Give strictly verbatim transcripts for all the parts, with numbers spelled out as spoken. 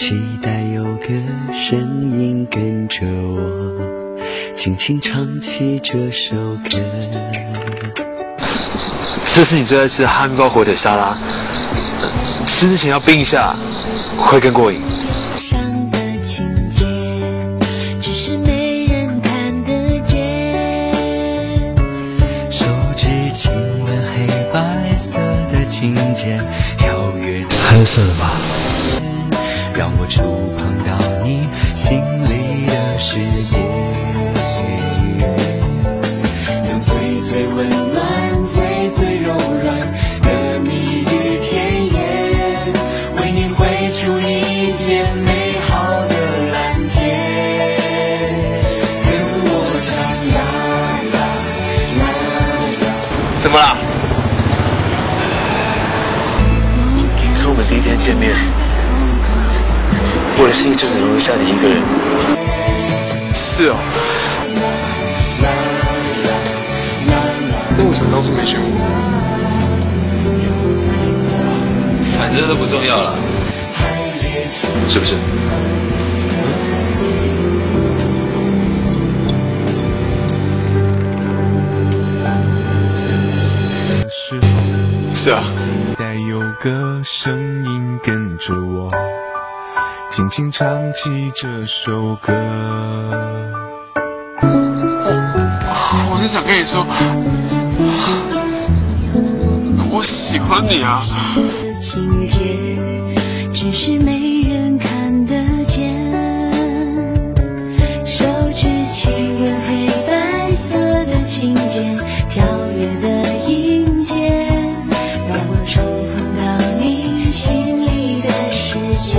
期待有个声音跟着我，轻轻唱起这首歌。 这是你最爱吃的汉堡火腿沙拉，吃之前要冰一下，会更过瘾。 上的情节，只是没人看得见。 手指亲吻黑白色的琴键，跳跃的还有色的吧？ 让我触碰到你心里的世界， 用最最温暖、最最柔软的蜜语甜言，为你绘出一片美好的蓝天。跟我唱啦啦啦啦。 怎么啦？从我们第一天见面，我的心里就只容得下你一个人。是哦。那为什么当初没选我？反正都不重要了，是不是？是啊。 期待有个声音跟着我，轻轻唱起这首歌。 我是想跟你说，我喜欢你啊。 情节，只是没人看得见。手指亲吻黑白色的琴键，跳跃的音阶，让我触碰到你心里的世界。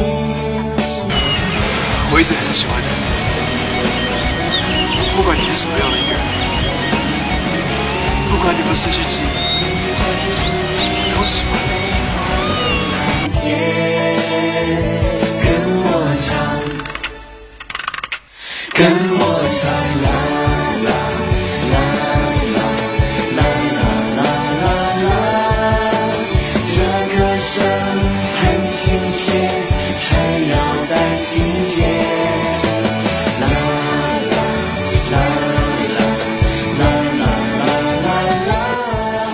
我一直很喜欢你，不管你是什么样的一个人，不管你不失去记忆，我都喜欢你。 跟我唱，跟我唱啦啦啦啦啦啦啦啦，这歌声很亲切，缠绕在心间。啦啦啦啦啦啦啦啦啦，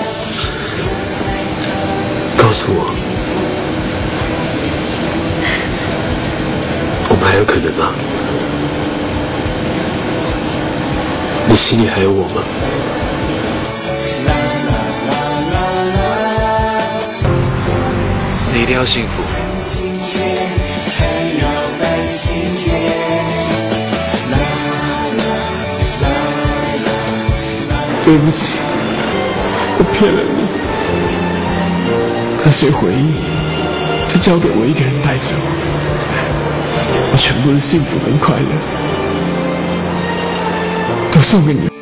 告诉我，我们还有可能吗？你心里还有我吗？你一定要幸福。对不起，我骗了你。那些回忆就交给我一个人带走，我全部的幸福跟快乐都送给你。